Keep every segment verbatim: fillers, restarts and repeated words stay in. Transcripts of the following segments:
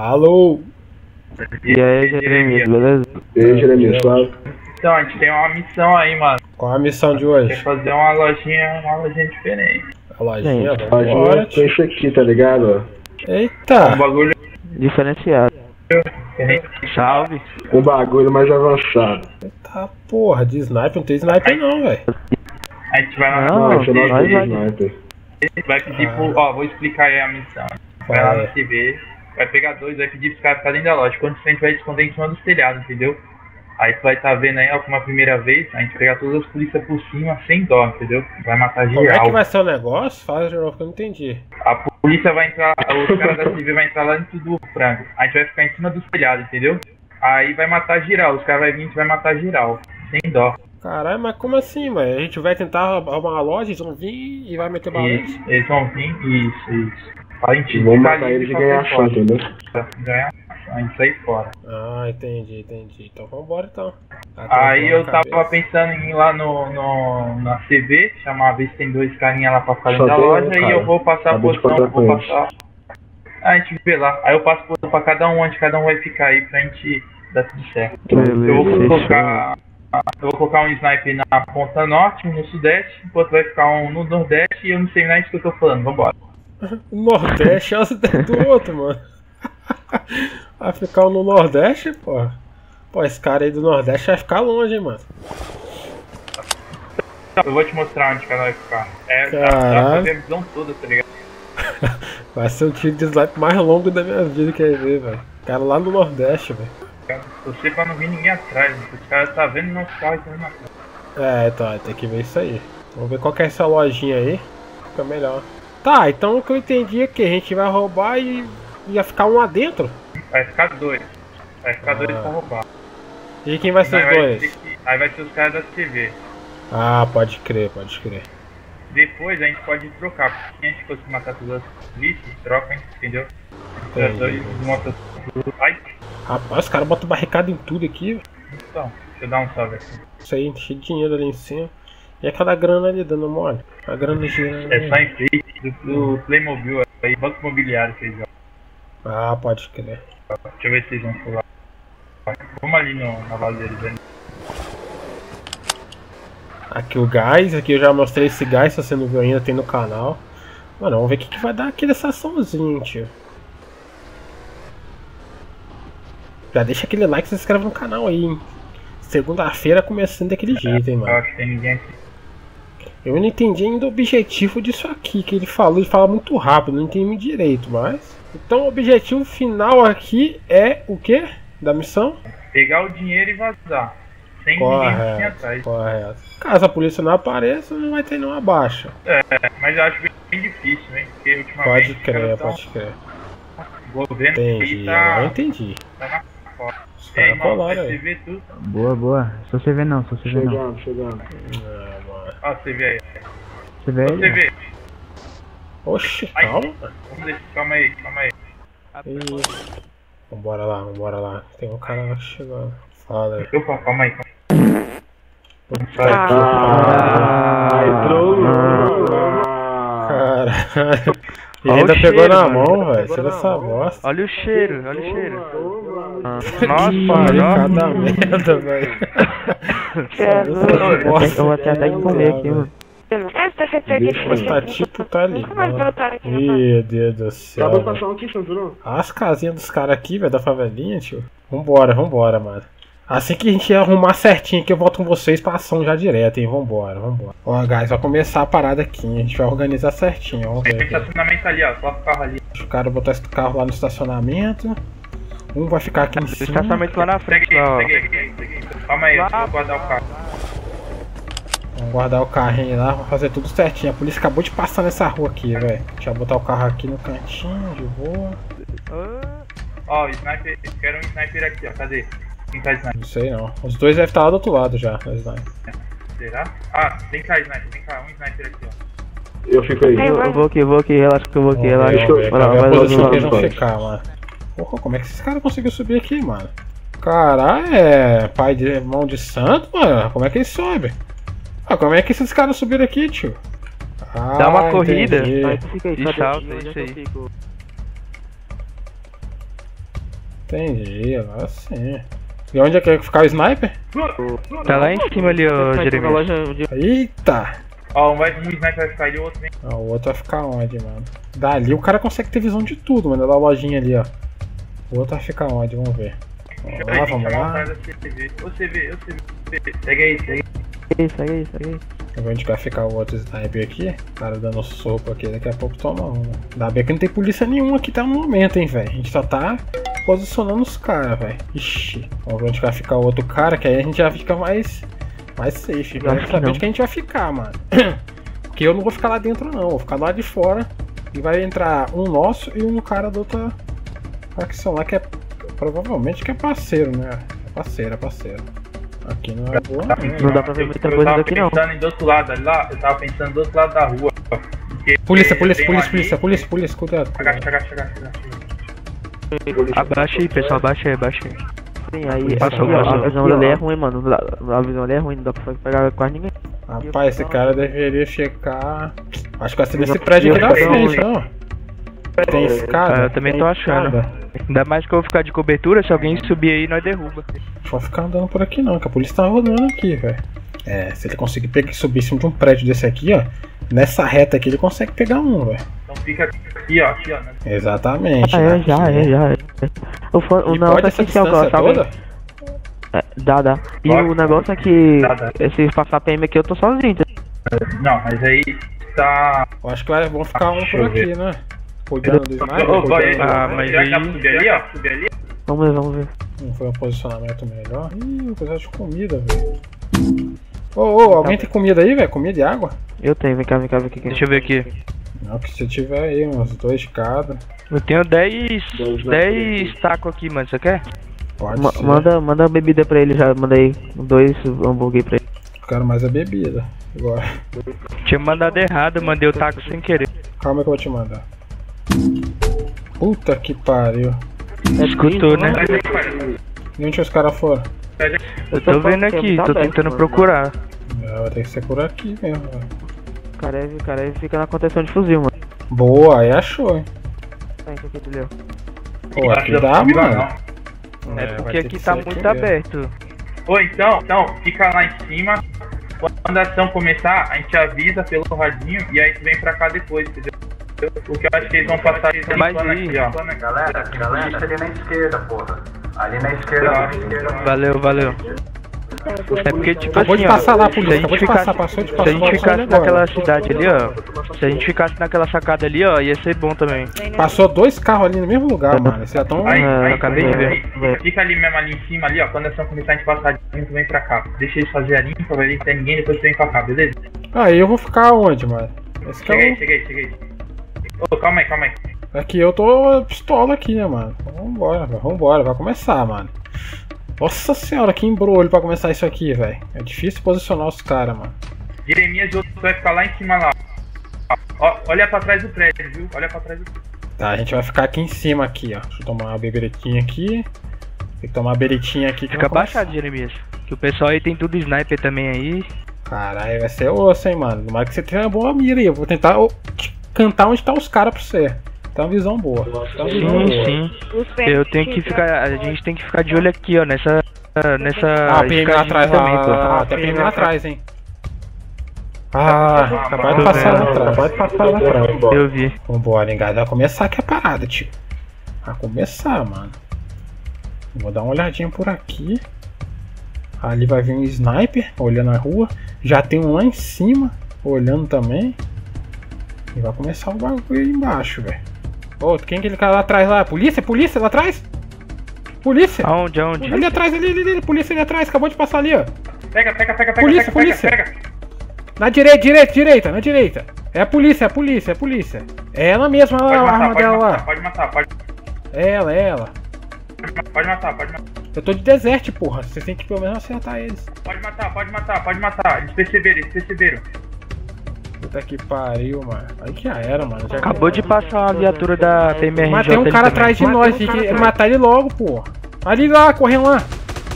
Alô? E aí, Jeremias, beleza? E aí, Jeremias, suave? Então, a gente tem uma missão aí, mano. Qual a missão de hoje? Quer fazer uma lojinha, uma lojinha diferente. A lojinha, Sim. vamos embora, Lojinha com isso aqui, tá ligado? Eita! Um bagulho Diferenciado. diferente. Salve. Um bagulho mais avançado. Eita porra, de sniper, não tem sniper não, velho. A gente vai lá Não, na Não, você não nós tem vai- sniper. vai pedir Ah. pro. Ó, vou explicar aí a missão. Vai lá no T V, vai pegar dois, vai pedir pros caras ficarem dentro da loja. Quando a gente vai esconder em cima dos telhados, entendeu? Aí tu vai estar tá vendo aí, ó, como a primeira vez, a gente pegar todas as polícias por cima sem dó, entendeu? Vai matar Como é geral. que vai ser o negócio? Fala de novo que eu não entendi. A polícia vai entrar, os caras da T V vai entrar lá dentro do frango. A gente vai ficar em cima dos telhados, entendeu? Aí vai matar geral, os caras vão vir e a gente vai matar geral. Sem dó. Caralho, mas como assim, velho? A gente vai tentar roubar uma loja, eles vão vir e vai meter balete? Isso, eles vão vir, isso, isso. Pra gente Vamos ficar matar livre eles e pra ganhar sair ação, fora. entendeu? Ganhar ação, a gente sair fora. Ah, entendi, entendi. Então vambora então. Tá Aí tranquilo eu na tava cabeça. pensando em ir lá no, no, na C V, chamar a vez que tem dois carinha lá pra ficar dentro Só da tem um, loja, e cara. eu vou passar a Acabei de posição, encontrar vou com eles. passar. A gente vê lá. Aí eu passo a posição pra cada um, onde cada um vai ficar aí pra gente dar tudo certo. Eu vou Beleza. colocar. Eu vou colocar um sniper na ponta norte, um no sudeste, enquanto vai ficar um no nordeste e eu não sei mais o que eu tô falando, vambora. O Nordeste é o cidade do outro, mano. Vai ficar um no Nordeste, pô. Pô, esse cara aí do Nordeste vai ficar longe, hein, mano. Eu vou te mostrar onde cada um vai ficar. É, dá, dá pra Caralho. ver a visão toda, tá ligado? Vai ser o tiro de sniper mais longo da minha vida, quer ver, velho. Cara lá no Nordeste, velho. Você pra não vir ninguém atrás, né? Os caras tá vendo nosso carro e tá indo atrás. É, então, tem que ver isso aí. Vamos ver qual que é essa lojinha aí. Fica melhor. Tá, então o que eu entendi é que a gente vai roubar e ia ficar um lá dentro. Vai ficar dois. Vai ficar dois Ah. pra roubar. E quem vai ser Aí os vai, dois? ter que- aí vai ser os caras da T V. Ah, pode crer, pode crer. Depois a gente pode trocar, porque se a gente conseguir matar todas as polícias, troca, entendeu? Entendi. Os dois montam. Ai, Rapaz, os caras botam barricada em tudo aqui. então, deixa eu dar um salve aqui. Isso aí, cheio de dinheiro ali em cima. E aquela grana ali dando mole. A grana girando. É só enfeite do, do Playmobil, aí, Banco Imobiliário que eles jogam. Ah, pode crer. Deixa eu ver se vocês vão pular. Vamos ali no, na base deles ali. Aqui o gás, aqui eu já mostrei esse gás, se você não viu ainda, tem no canal. Mano, vamos ver o que, que vai dar aqui dessa açãozinha, tio. Já deixa aquele like e se inscreve no canal aí, hein. Segunda-feira começando daquele jeito, hein, Eu mano. acho que tem ninguém aqui. Eu não entendi ainda o objetivo disso aqui, que ele falou, ele fala muito rápido, não entendi direito, mas... Então o objetivo final aqui é o quê? Da missão? Pegar o dinheiro e vazar. Sem ninguém assim Correto, atrás. correto. Caso a polícia não apareça, não vai ter nenhuma baixa. É, mas eu acho bem difícil, hein? Porque ultimamente Pode os crer, caras tão- pode crer. o governo Entendi, aí agora eu tá, entendi. tá na foto. Os E aí, caras mano, colaram você aí. vê tudo. Boa, boa. Só você vê não, só você vê não. Chegando, chegando. Ah, mano. Ó, você vê aí. Você vê Você aí? vê. Oxi, Ai. calma. mano. Vamos deixar, calma aí, calma aí. Ih. Vambora lá, vambora lá. Tem um cara lá chegando. Fala aí. Opa, calma aí, calma aí. Ah, entrou. Ah, Caralho. Ele Olha ainda o pegou cheiro, na mano. mão, velho. Tira essa bosta. Olha o cheiro, olha o cheiro. Que pariu, cada merda, velho. Eu vou até até de comer aqui, mano. Mas tá tipo, tá ali. Meu Deus do céu. acabou de velho. passar um aqui, você não viu não? Olha as casinhas dos caras aqui, velho, da favelinha, tio. Vambora, vambora, mano. Assim que a gente arrumar certinho aqui, eu volto com vocês pra ação já direto, hein? Vambora, vambora. Ó, guys, vai começar a parada aqui, hein? A gente vai organizar certinho, vamos Tem ver aqui. estacionamento ali, ó. Só o carro ali. Deixa o cara botar esse carro lá no estacionamento. Um vai ficar aqui em cima. Estacionamento lá na frente, Peguei, lá, ó. peguei, peguei, peguei. Calma aí, eu vou guardar o carro. Vamos guardar o carrinho lá, vamos fazer tudo certinho. A polícia acabou de passar nessa rua aqui, velho. Deixa eu botar o carro aqui no cantinho, de boa. Ó, o sniper, eu quero um sniper aqui, ó. Cadê? Quem tá sniper? Não sei não. Os dois devem estar lá do outro lado já. Mas não. Será? Ah, vem cá, sniper, vem cá, um sniper aqui, ó. Eu fico aí. Eu, eu vou aqui, vou aqui, relaxa que eu vou aqui, Vamos ver, relaxa. vamos ver. Vai lá, Pra ver vai a lá, posição que eles vai vão lá. ficar, mano. Porra, como é que esses caras conseguiram subir aqui, mano? Caralho, é pai de irmão de santo, mano. Como é que eles sobem? Ah, como é que esses caras subiram aqui, tio? Ah, Dá uma corrida. entendi. Aí tu fica aí, Isso, salta, onde é isso que eu aí. fico? Entendi, agora sim. E onde é que vai ficar o sniper? Tá lá em cima ali, ô Jeremias. Eita! Ó, um vai um sniper vai ficar ali, o outro vem. Ah, o outro vai ficar onde, mano? Dali o cara consegue ter visão de tudo, mano. Da lojinha ali, ó. O outro vai ficar onde? Vamos ver. Vamos lá, vamos lá. Ô C V, ô C V. Segue aí, segue Segue aí, segue aí, segue aí. Vamos ver onde vai ficar o outro sniper aqui. O cara dando soco aqui, daqui a pouco toma uma. Ainda bem que não tem polícia nenhuma aqui até no momento, hein, velho. A gente só tá posicionando os caras, velho. Ixi. Vamos ver onde vai ficar o outro cara, que aí a gente já fica mais, mais safe. Pra saber onde que a gente vai ficar, mano. Porque eu não vou ficar lá dentro, não. Vou ficar lá de fora. E vai entrar um nosso e um cara da outra facção lá, que é provavelmente que é parceiro, né? É parceiro, é parceiro. Aqui não é boa, não. Não dá pra ver muita coisa daqui, não. Eu tava pensando do outro lado, ali lá, eu tava pensando do outro lado da rua. Polícia, polícia, polícia, polícia, polícia, polícia, cuidado. Agacha, agacha, agacha, agacha. Abaixa aí, pessoal, abaixa aí, abaixa aí. Sim, aí Passou, aqui, ó, passou. a visão dele é ruim, mano. A visão ali é ruim, não dá pra pegar quase ninguém. Rapaz, esse cara deveria checar. Acho que vai ser nesse prédio aqui da frente, não. Tem escada? Ah, eu também tô achando. Ainda mais que eu vou ficar de cobertura, se alguém subir aí, nós derruba. Não vou ficar andando por aqui não, que a polícia tá rodando aqui, velho. É, se ele conseguir pegar, subir em cima de um prédio desse aqui, ó. Nessa reta aqui ele consegue pegar um, velho. Então fica aqui, ó, aqui, ó. Né? Exatamente. Ah, é, né? já, é, já. É. O, for, o E negócio pode é essa que se alguém distância toda? É, dá, dá. E Pode? o negócio é que Dá, dá. se passar P M aqui eu tô sozinho. Tá? Não, mas aí tá. Eu acho que vai, vão ficar um Deixa por eu ver. aqui, né? Cuidando do sniper, Ô, vai, cuidando... Ah, mas será que dá aí- pra subir ali, ó? Subir ali? Vamos ver, vamos ver. Não foi um posicionamento melhor. Ih, o pessoal de comida, velho. Ô, ô, alguém tem comida aí, velho? Comida e água? Eu tenho, vem cá, vem cá, vem cá. Deixa eu ver aqui. Não, que se tiver aí, uns dois de cada. Eu tenho dez. dez tacos aqui, mano. Você quer? Pode Ma ser. manda, manda a bebida pra ele já. Manda aí dois hambúrguer pra ele. Eu quero mais a bebida. Agora. Tinha mandado errado, mandei o taco sem querer. Calma que eu vou te mandar. Puta que pariu. Escutou, né? E onde os caras foram? Eu tô vendo aqui, tô tentando procurar. É, vai ter que ser por aqui mesmo, velho. O cara, o cara fica na contenção de fuzil, mano. Boa, aí achou, hein? Tá, isso aqui, entendeu? Pô, aqui dá, mano. É vai porque ter aqui que tá ser muito mesmo. aberto. Ou então, então, fica lá em cima. Quando a ação começar, a gente avisa pelo radinho e aí tu vem pra cá depois, entendeu? O que eu acho que eles vão passar esse Mas plano aí- aqui, ó. Galera, galera, ali na esquerda, porra. Ali na esquerda, ali na esquerda. Valeu, valeu. É porque, tipo Acabou assim, de passar ó, lá, se a polícia. gente Acabou de ficasse- passar, passou de Se a passar. gente passou ficasse agora. naquela cidade ali, ó. Se a gente ficasse naquela sacada ali, ó, ia ser bom também. Passou dois carros ali no mesmo lugar, mano. Eles já tão. Aí, Ah, aí, eu acabei de ver. aí, fica ali mesmo, ali em cima, ali, ó. Quando a ação começar, a gente passa radinho, tu vem pra cá. Deixa eles fazer a limpa, vai ver se tem ninguém, depois tu vem pra cá, beleza? Aí eu vou ficar onde, mano? Esse que Cheguei, é cheguei, cheguei. Ô, calma aí, calma aí. o... Aqui eu tô pistola aqui, né, mano? Vambora, velho. Vambora, vai começar, mano. Nossa senhora, que embrulho pra começar isso aqui, velho. É difícil posicionar os caras, mano. Jeremias e outro vai ficar lá em cima, lá. Ó, olha pra trás do prédio, viu? Olha pra trás do prédio. Tá, a gente vai ficar aqui em cima, aqui, ó. Deixa eu tomar uma beberetinha aqui. Tem que tomar uma beretinha aqui que Fica vai começar. baixado, Jeremias. Que o pessoal aí tem tudo sniper também aí. Caralho, vai ser osso, hein, mano. Tomara que você tenha uma boa mira aí. Eu vou tentar ó, cantar onde tá os caras pra você. Tem uma visão boa. Tem uma visão boa. Sim, sim. Eu tenho que ficar. A gente tem que ficar de olho aqui, ó, nessa. Nessa. Ah, P M lá escadinha atrás, também, lá, pô. lá, lá, tem P M lá atrás, hein. Ah, acabou de passar lá atrás. Acabou de passar lá atrás. Eu vi. Vambora, hein, guys. Vai começar aqui a parada, tio. Vai começar, mano. Vou dar uma olhadinha por aqui. Ali vai vir um sniper olhando a rua. Já tem um lá em cima olhando também. E vai começar o bagulho aí embaixo, velho. Ô, quem que ele cara lá atrás lá? Polícia? Polícia lá atrás? Polícia! Aonde, aonde? Ali atrás, ali, ali, ali, polícia ali atrás, acabou de passar ali, ó. Pega, pega, pega, pega, Polícia, pega, polícia. pega, pega. Na direita, direita, direita, na direita. É a polícia, é a polícia, é a polícia. É ela mesma, Pode lá, a matar, arma pode dela matar, lá. pode matar, pode, É ela, é ela. pode matar, pode matar. Eu tô de desert, porra. Vocês têm que pelo menos acertar eles. Pode matar, pode matar, pode matar. Eles perceberam, eles perceberam. Puta que pariu, mano. Aí que já era, mano. Já Acabou de passar uma viatura da P M R J. Mas tem um ali cara também. atrás de nós, tem que matar ele logo, porra. Ali lá, correndo lá.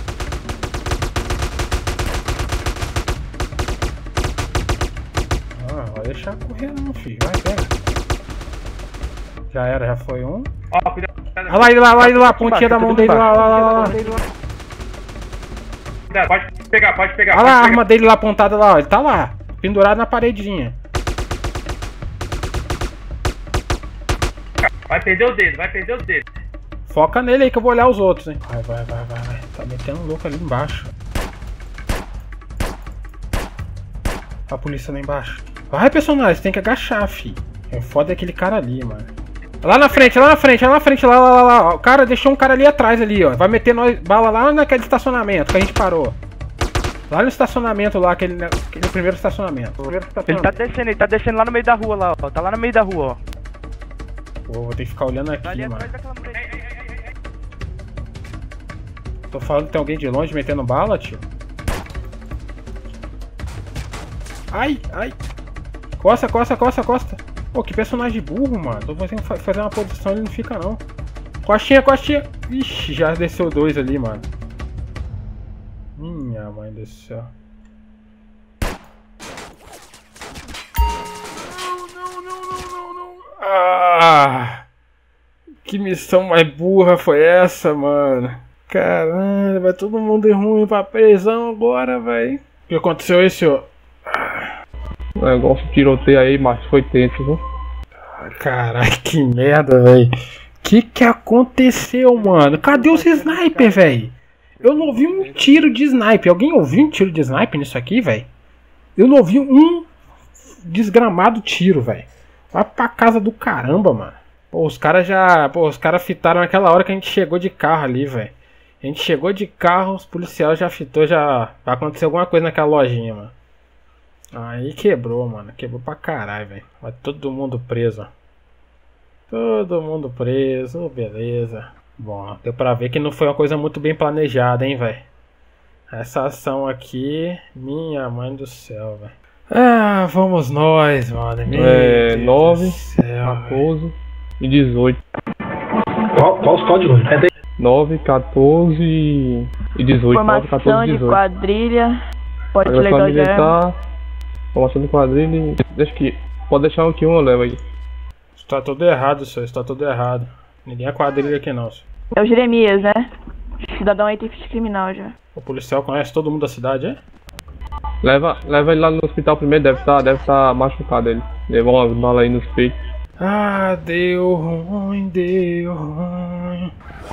Ah, vai deixar correr não, filho. Vai, pega. Já era, já foi um. Ó, cuidado. Olha lá ele lá, olha ele lá, a pontinha da mão dele lá, lá, lá, lá. Pode pegar, pode pegar. Olha lá a arma dele lá apontada lá, ó. Ele tá lá, pendurado na paredinha. Vai perder o dedo, vai perder o dedo. Foca nele aí que eu vou olhar os outros, hein. Vai, vai, vai, vai, vai. Tá metendo um louco ali embaixo. A polícia lá embaixo. Vai, personagem, tem que agachar, fi. É foda aquele cara ali, mano. Lá na frente, lá na frente, lá na frente, lá, lá, lá, lá. O cara deixou um cara ali atrás ali, ó. Vai meter nós, bala lá naquele estacionamento que a gente parou. Lá no estacionamento lá, aquele, aquele primeiro estacionamento. primeiro estacionamento. Ele tá descendo, ele tá descendo lá no meio da rua lá, ó. Tá lá no meio da rua, ó. Pô, vou ter que ficar olhando aqui, Ali mano. atrás daquela muralha. Tô falando que tem alguém de longe metendo bala, tio. Ai, ai. Costa, costa, costa, costa. Pô, que personagem burro, mano. Tô fazendo fazer uma posição, ele não fica, não. Costinha, costinha. Ixi, já desceu dois ali, mano. Minha mãe do céu. Não, não, não, não, não, não. Ah! Que missão mais burra foi essa, mano? Caramba, vai todo mundo ir ruim pra prisão agora, velho. O que aconteceu aí, senhor? O negócio de tiroteio aí, mas foi tenso, viu? Caralho, que merda, velho. Que que aconteceu, mano? Cadê os sniper, velho? Eu não ouvi um tiro de sniper. Alguém ouviu um tiro de sniper nisso aqui, velho? Eu não ouvi um desgramado tiro, velho. Vai pra casa do caramba, mano. Pô, os caras já... Pô, os caras fitaram naquela hora que a gente chegou de carro ali, velho. A gente chegou de carro, os policiais já fitou, já... Vai acontecer alguma coisa naquela lojinha, mano. Aí quebrou, mano. Quebrou pra caralho, velho. Vai todo mundo preso, ó. Todo mundo preso, beleza. Bom, deu pra ver que não foi uma coisa muito bem planejada, hein, velho. Essa ação aqui, minha mãe do céu, velho. Ah, vamos nós, mano. É, nove, quatorze e dezoito. Qual, qual os códigos? nove, quatorze e dezoito. nove, quatorze Formação e de dezoito. quadrilha. Pode Agora legal já. militar, formação de quadrilha e... Deixa que... Pode deixar um que um eu levo aí. Isso tá tudo errado, senhor. Isso tá tudo errado. Ninguém é quadrilha aqui, não, senhor. É o Jeremias, né? Cidadão aí tem ficha criminal já. O policial conhece todo mundo da cidade, é? Leva, leva ele lá no hospital primeiro, deve estar deve tá machucado ele. Levou uma bala aí nos peitos. Ah, deu ruim, deu ruim.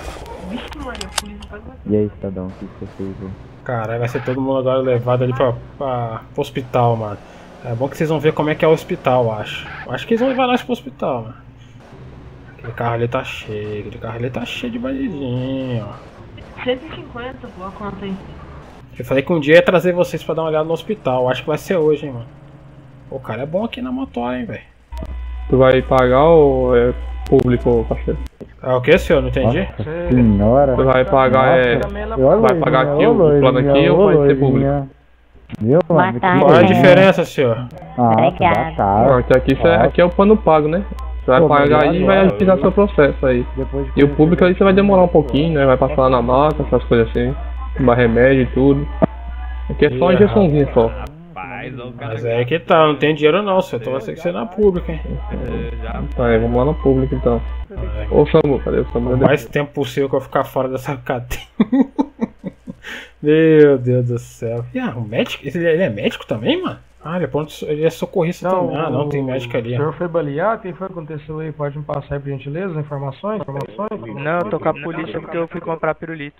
E aí, cidadão, o que você fez? Caralho, vai ser todo mundo agora levado ali pra, pra, pro hospital, mano. É bom que vocês vão ver como é que é o hospital, eu acho. Eu acho que eles vão levar nós pro hospital, mano. Aquele carro ali tá cheio, aquele carro ali tá cheio de bandidinho, ó. cento e cinquenta, pô, a conta aí. Eu falei que um dia ia trazer vocês pra dar uma olhada no hospital. Acho que vai ser hoje, hein, mano. Pô, o cara é bom aqui na motora, hein, velho. Tu vai pagar ou é público, parceiro? É o que, senhor? Não entendi? Nossa senhora. Tu vai pagar, é... Vai pagar aqui o plano aqui ou vai ser público? Viu, mano? Qual é a diferença, senhor? Ah, tá caro. Não, aqui, aqui, é, aqui é o plano pago, né? Você vai Pô, pagar aí e vai agora, agilizar seu processo aí. Depois de E o público aí você vai demorar um pouquinho, né? Vai passar lá na maca, essas coisas assim. Tomar remédio e tudo. Aqui é só uma injeçãozinha só. Mas é que tá, não tem dinheiro não, senhor. Então vai ter que ser na pública, hein? Tá, é, vamos lá na pública então. Ô Samu, cadê o Samu? O mais tempo possível que eu ficar fora dessa cadeia. Meu Deus do céu. E ah, o médico? Ele, ele é médico também, mano? Ah, ele é, ponto, ele é socorrista Não, também. Ah, não, tem médico ali. O senhor foi baleado? O que foi que aconteceu aí? Pode me passar aí, por gentileza, informações? informações? Não, eu tô com a polícia porque eu fui comprar pirulito.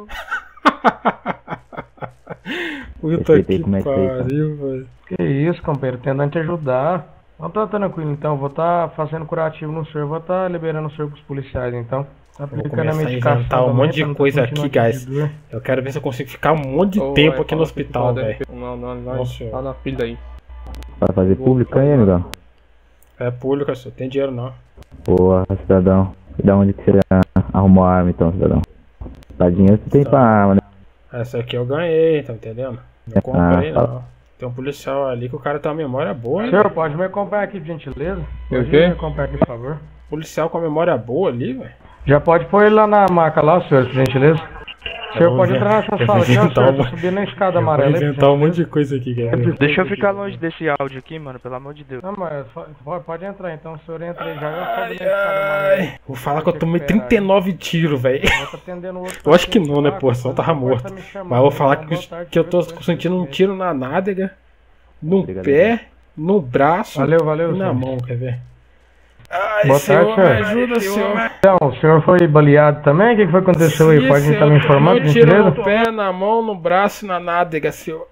Puta que pariu, velho. Que isso, companheiro, tentando te ajudar. Não tá tranquilo então, eu vou estar tá fazendo curativo no senhor, vou estar tá liberando o senhor pros policiais então. Tá Vou começar a inventar um monte de coisa aqui, guys. Eu quero ver se eu consigo ficar um monte de oh, tempo aqui no hospital, velho. Não, não, não, tá na fila aí. Vai fazer público aí, amigão? É público, senhor, tem dinheiro não. Boa, cidadão. Da onde que você arrumou a arma então, cidadão? Tá dinheiro você tem pra arma, né? Essa aqui eu ganhei, tá entendendo? Não comprei ah, não. Tem um policial ali que o cara tem uma memória boa, hein? Senhor, pode me acompanhar aqui, por gentileza? Pode me acompanhar aqui, por favor. Policial com a memória boa ali, velho. Já pode pôr ele lá na maca lá, senhor, por gentileza? O senhor pode entrar nessa Eu sala vou aqui, ó, inventar senhor. uma- Tô subindo na escada Eu vou amarela. aí, inventar um monte de coisa aqui, galera. Deixa eu ficar longe desse áudio aqui, mano, pelo amor de Deus. Não, mas só- pode, pode entrar então, o senhor entra aí já. Eu sobe na escada amarela. Ai, vou falar que eu tomei trinta e nove tiros, velho. Eu tô atendendo o outro Eu acho que não, né, paciente pô? lá, Só quando tava o senhor morto. tá me chamando, Mas eu vou então, falar boa que, tarde, que eu tô senhor. sentindo um tiro na nádega, no Obrigado, pé, no braço Valeu, valeu, e na senhor. mão, quer ver? Ai, Boa senhor, tarde, me senhor. ajuda, senhor. Então, o senhor foi baleado também? O que que foi que aconteceu aí? Sim, Pode estar me senhor, informando, tomei um tiro gentileza? no pé, na mão, no braço e na nádega, senhor.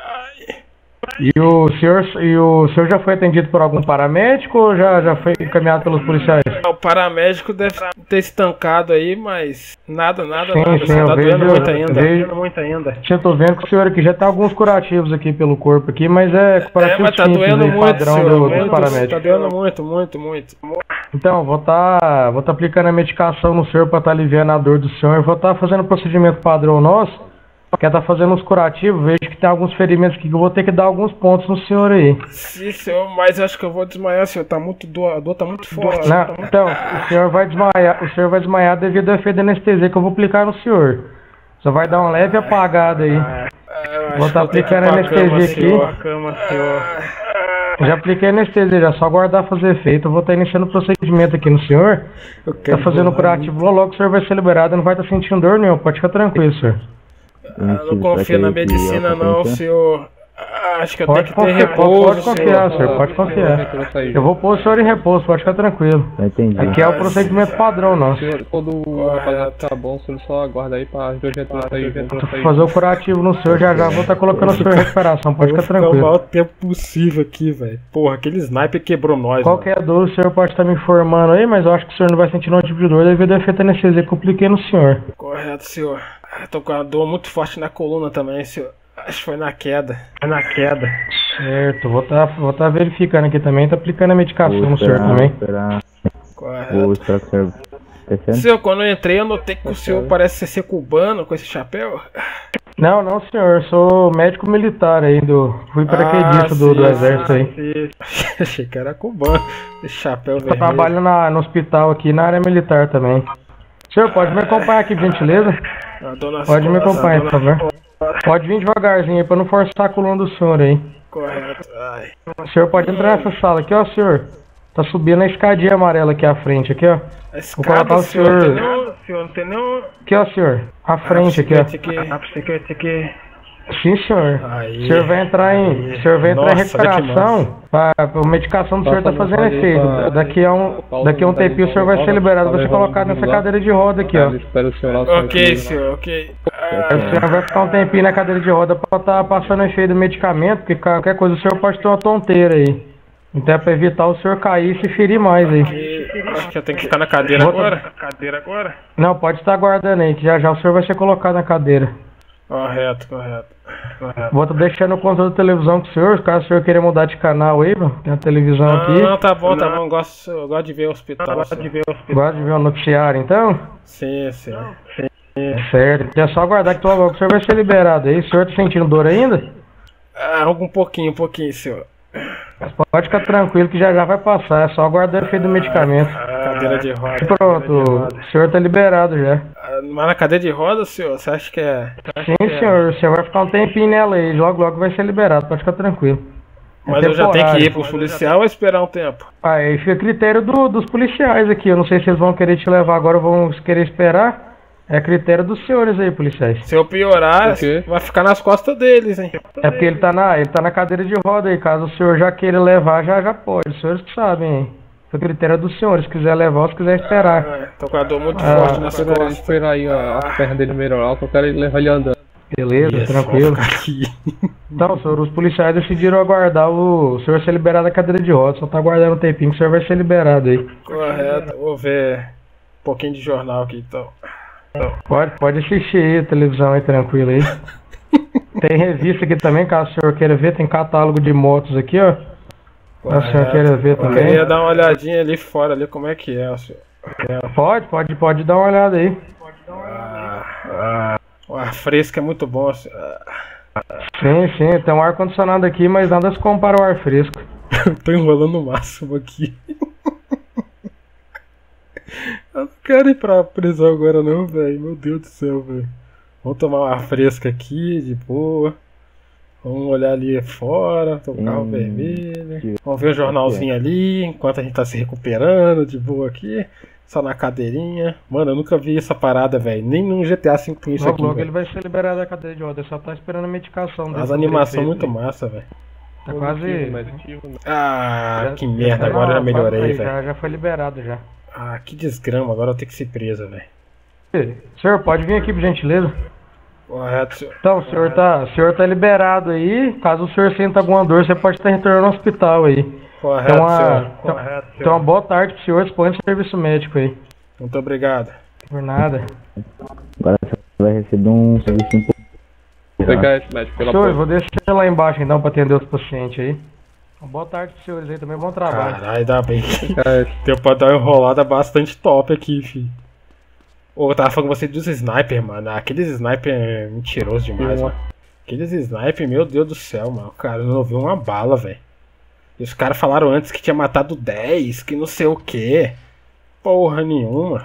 E o senhor, e o senhor já foi atendido por algum paramédico ou já, já foi encaminhado pelos policiais? O paramédico deve ter estancado aí, mas nada, nada, Sim, nada. sim, Só eu tá doendo vejo- muito ainda. vejo- Tá doendo muito ainda. Eu tô vendo que o senhor aqui já tem alguns curativos aqui pelo corpo aqui, mas é É, curativo mas tá simples doendo aí, muito, padrão senhor. do, Muito, dos paramédicos. tá doendo muito, muito, muito. Então, vou tá, vou tá aplicando a medicação no senhor pra tá aliviando a dor do senhor. Vou tá fazendo o procedimento padrão nosso, que é tá fazendo uns curativos. Vejo que tem alguns ferimentos aqui que eu vou ter que dar alguns pontos no senhor aí. Sim, senhor, mas eu acho que eu vou desmaiar, senhor. Tá muito dor, a dor tá muito forte. Não, então, o senhor vai desmaiar, o senhor vai desmaiar devido ao efeito da anestesia que eu vou aplicar no senhor. Só vai dar uma leve apagada aí. Ah, eu acho Vou tá que eu tenho que ir aplicando pra anestesia cama, aqui. senhor, cama, senhor. Já apliquei anestesia, já só aguardar fazer efeito. Eu vou estar iniciando o procedimento aqui no senhor. Eu Tá quero fazendo o voar curativo, logo logo o senhor vai ser liberado, não vai estar sentindo dor nenhuma, pode ficar tranquilo, senhor. Ah, não confio na medicina não, senhor. Ah, acho que eu tenho Pode que ter confiar, repouso, pode confiar, senhor, pode confiar. Eu vou pôr o senhor em repouso, pode ficar tranquilo. Entendi. Aqui é o procedimento padrão nosso. Senhor, quando o rapaziada tá bom, o senhor só aguarda aí pra as duas genturas sair. Vou fazer o curativo no senhor, já já vou estar colocando o senhor em recuperação, pode Vou ficar ficar o tranquilo. maior tempo possível aqui, velho. Porra, aquele sniper quebrou nós, mano. Qualquer dor o senhor pode estar me informando aí, mas eu acho que o senhor não vai sentir nenhum tipo de dor devido ao efeito da anestesia que eu apliquei no senhor. Correto, senhor. Ah, tô com uma dor muito forte na coluna também, senhor. Acho que foi na queda. Foi na queda. Certo, vou estar vou tá verificando aqui também, tá aplicando a medicação Vou no senhor esperar, também. vou esperar. Correto. Vou esperar que o senhor descendo. Senhor, quando eu entrei, eu notei que o senhor parece ser cubano com esse chapéu. Não, não, senhor, eu sou médico militar aí, do, fui paraquedista do, do exército aí. Achei que era cubano. Esse chapéu Eu vermelho. trabalho na, no hospital aqui, na área militar também. Senhor, pode me acompanhar aqui, por gentileza? A dona Pode me Escola, acompanhar, a por dona- favor. Pode vir devagarzinho aí, pra não forçar a coluna do senhor aí. Correto. Ai. O senhor pode entrar nessa sala aqui, ó, senhor. Tá subindo a escadinha amarela aqui à frente, aqui, ó. A Vou escada, colocar o senhor. Não senhor... tem nenhum, senhor, não tem nenhum... Aqui, ó, senhor. À frente aqui, Esse ó. aqui. Esse aqui, esse aqui. Sim, senhor. Aí. O senhor vai entrar em, o senhor vai entrar em Nossa, olha que recuperação. A, a medicação do senhor tá fazendo efeito. Daqui a um, daqui a um tempinho o senhor vai ser liberado. Vai ser colocado nessa cadeira de roda aqui, ó. Espera o senhor lá. o senhor Ok, vai- senhor, ok. Aí Ah, o senhor vai ficar um tempinho na cadeira de roda pra estar passando o efeito do medicamento, porque qualquer coisa o senhor pode ter uma tonteira aí. Então é pra evitar o senhor cair e se ferir mais aí. e- acho que eu tenho que ficar na cadeira Vou- agora. Cadeira agora? Não, pode estar aguardando aí, que já já o senhor vai ser colocado na cadeira. Correto, correto. Correto. Vou estar deixando o controle da televisão com o senhor, caso o senhor queira mudar de canal aí, mano. Tem a televisão Não, aqui. não, tá bom, tá bom. Eu gosto, eu gosto de ver o hospital. Gosto de ver o hospital. Gosta de ver o noticiário, então? Sim, sim. Certo, então é só aguardar que logo o senhor vai ser liberado aí. O senhor tá sentindo dor ainda? Ah, um pouquinho, um pouquinho, senhor. Pode ficar tranquilo que já já vai passar, é só aguardar o efeito do medicamento. Cadeira de roda. Pronto, o senhor tá liberado já. Ah, mas na cadeira de roda, senhor, você acha que é... Sim, senhor, o senhor vai ficar um tempinho nela aí, logo logo vai ser liberado, pode ficar tranquilo. É Mas eu já tenho que ir temporário. pro policial ou esperar um tempo? Aí fica a critério do- dos policiais aqui, eu não sei se eles vão querer te levar agora ou vão querer esperar. É critério dos senhores aí, policiais. Se eu piorar, Por quê? vai ficar nas costas deles, hein? É porque ele tá na, ele tá na cadeira de roda aí, caso o senhor já queira levar, já, já pode, os senhores que sabem, hein. Fica a critério dos senhores, se quiser levar ou se quiser esperar. Ah, tô com a dor muito Ah, forte nas Espera aí, costas. espera aí a, a perna dele melhorar, que eu quero levar ele andando. Beleza, Yes, tranquilo. vou ficar aqui. Então, senhor, os policiais decidiram aguardar o, o senhor ser liberado da cadeira de roda, só tá aguardando um tempinho que o senhor vai ser liberado aí. Correto, vou ver um pouquinho de jornal aqui então. Pode, pode assistir aí a televisão aí, tranquilo aí. Tem revista aqui também, caso o senhor queira ver, tem catálogo de motos aqui, ó. Caso o senhor queira ver Eu também. queria dar uma olhadinha ali fora, ali como é que é, senhor. Pode, pode, pode dar uma olhada aí. O ar fresco é muito bom, senhor. Sim, sim, tem um ar-condicionado aqui, mas nada se compara ao ar fresco. Eu tô enrolando o máximo aqui. Eu não quero ir pra prisão agora não, velho. Meu Deus do céu, velho. Vamos tomar uma fresca aqui, de boa. Vamos olhar ali fora, tem um carro hum, vermelho. Vamos ver o jornalzinho ali, enquanto a gente tá se recuperando, de boa aqui. Só na cadeirinha. Mano, eu nunca vi essa parada, velho. Nem no G T A cinco tem isso logo, aqui, logo véio. ele vai ser liberado da cadeira de rodas, só tá esperando a medicação. As animações muito massa, velho. Tá quase... Ah, já, que merda, já, agora não, eu já melhorei, velho. Já, já foi liberado, já. Ah, que desgrama, agora eu tenho que ser presa, velho. Senhor, pode vir aqui, por gentileza? Correto, senhor. Então, o senhor tá, o senhor tá liberado aí. Caso o senhor sinta alguma dor, você pode estar retornando ao hospital aí. Correto, então, uma, senhor. Então, Correto, senhor. Então, uma boa tarde pro senhor, disponha de serviço médico aí. Muito obrigado. Por nada. Agora você vai receber um serviço um pouco. Vou pegar esse médico pela Senhor, porta. vou descer lá embaixo então pra atender os pacientes aí. Uma boa tarde pros senhores aí também, bom trabalho. Caralho, ainda bem que deu pra dar uma enrolada bastante top aqui, filho. Ô, eu tava falando com você dos sniper, mano. Aqueles sniper é mentiroso demais, mano. Aqueles sniper, meu Deus do céu, mano. O cara não ouviu uma bala, velho. E os caras falaram antes que tinha matado dez, que não sei o que. Porra nenhuma.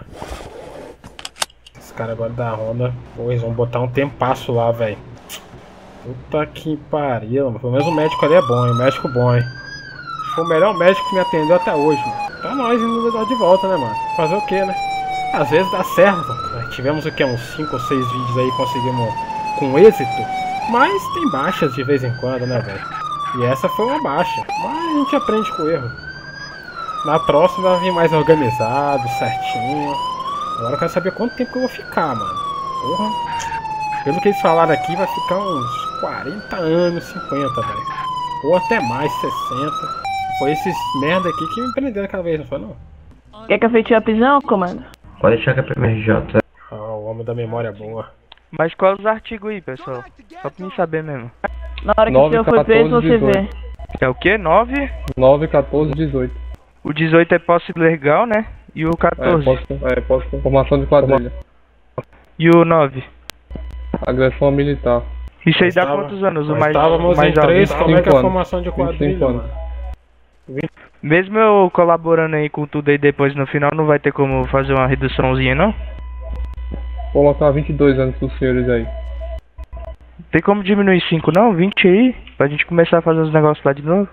Os caras agora da Honda, pô, eles vão botar um tempasso lá, velho. Puta que pariu, mano. Pelo menos o médico ali é bom, hein? Médico bom, hein? Foi o melhor médico que me atendeu até hoje, mano. Tá nós indo dar de volta, né, mano? Fazer o que, né? Às vezes dá certo. Nós tivemos o que? Uns cinco ou seis vídeos aí, conseguimos com êxito. Mas tem baixas de vez em quando, né, velho? E essa foi uma baixa. Mas a gente aprende com o erro. Na próxima vai vir mais organizado, certinho. Agora eu quero saber quanto tempo que eu vou ficar, mano. Porra. Pelo que eles falaram aqui, vai ficar uns quarenta anos, cinquenta, velho. Ou até mais, sessenta. Foi esses merda aqui que me prenderam aquela vez, não foi não? Quer que eu feite a prisão, comando? Pode deixar que é P M R J. Ah, o homem da memória boa. Mas qual os artigos aí, pessoal? Só pra mim saber mesmo. Na hora que o senhor foi preso, você vê. É o quê? nove? nove, quatorze, dezoito. O dezoito é posse legal, né? E o quatorze? É, posse, é, posse, formação de quadrilha. E o nove? Agressão militar. Isso aí dá quantos anos? O mais, estávamos mais em três, alto? como é que é a anos. formação de quadrilha, mano? Mesmo eu colaborando aí com tudo aí depois no final, não vai ter como fazer uma reduçãozinha, não? Vou botar vinte e dois anos pros senhores aí. Tem como diminuir cinco não? vinte aí? Pra gente começar a fazer os negócios lá de novo?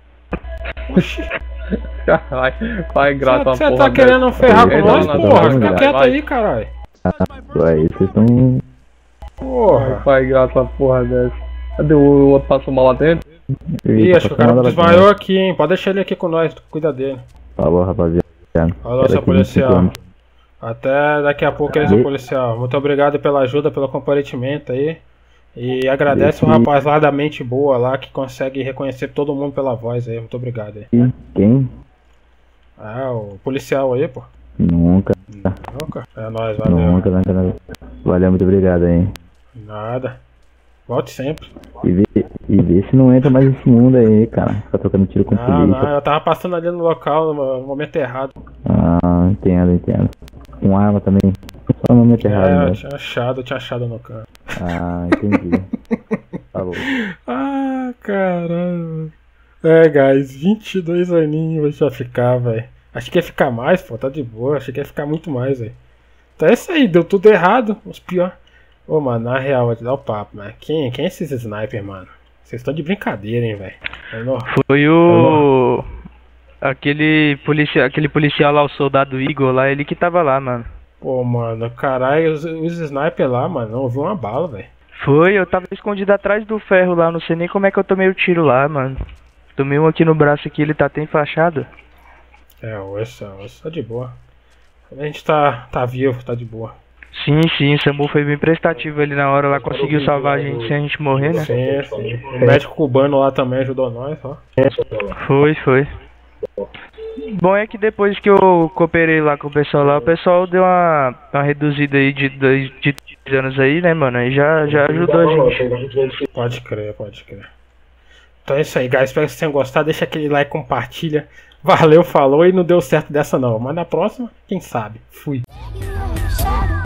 Caralho, pai grato uma Você porra tá querendo dessa. ferrar com Ei, nós, não, não, porra? não, Fica vai, quieto vai. aí, caralho. Aí vocês estão. Porra. Pai grato uma porra dessa. Cadê o outro passou mal lá dentro? Ih, acho que o cara desmaiou aqui, hein? Pode deixar ele aqui com nós, cuida dele. Falou, rapaziada. Falou, seu policial. Até daqui a pouco aí, seu policial. Muito obrigado pela ajuda, pelo comparecimento aí. E agradece o rapaz lá da mente boa lá, que consegue reconhecer todo mundo pela voz aí. Muito obrigado aí. Quem? Ah, o policial aí, pô. Nunca. Nunca? É nóis, valeu. Nunca, nunca, nunca. Valeu, muito obrigado aí. Nada. Volte sempre. E vê, e vê se não entra mais nesse mundo aí, cara. Fica trocando tiro com Não, polícia. não, eu tava passando ali no local no momento errado. Ah, entendo, entendo. Com arma também. Só no momento errado, É, eu né? tinha achado, eu tinha achado no canto. Ah, entendi. Falou. Ah, caramba. É, guys, vinte e dois aninhos vai ficar, velho. Achei que ia ficar mais, pô, tá de boa. Achei que ia ficar muito mais, velho. Então é isso aí, deu tudo errado. Os pior. Ô, mano, na real, vou te dar o papo, mano. Quem, quem é esses sniper, mano? Vocês estão de brincadeira, hein, velho. Foi o... Aquele policial, aquele policial lá, o soldado Igor lá, ele que tava lá, mano. Pô, mano, caralho, os, os sniper lá, mano, não ouviu uma bala, velho. Foi, eu tava escondido atrás do ferro lá, não sei nem como é que eu tomei o tiro lá, mano. Tomei um aqui no braço aqui, ele tá até enfaixado. É, o osso, o osso tá de boa. A gente tá, tá vivo, tá de boa. Sim, sim, o Samu foi bem prestativo ali na hora, lá conseguiu salvar a gente sem a gente morrer, né? Sim, sim. O médico cubano lá também ajudou nós, ó. Foi, foi. Bom é que depois que eu cooperei lá com o pessoal lá, o pessoal deu uma, uma reduzida aí de dois de três anos aí, né, mano? Aí já, já ajudou a gente. Pode crer, pode crer. Então é isso aí, guys. Espero que vocês tenham gostado. Deixa aquele like, compartilha. Valeu, falou. E não deu certo dessa não. Mas na próxima, quem sabe? Fui.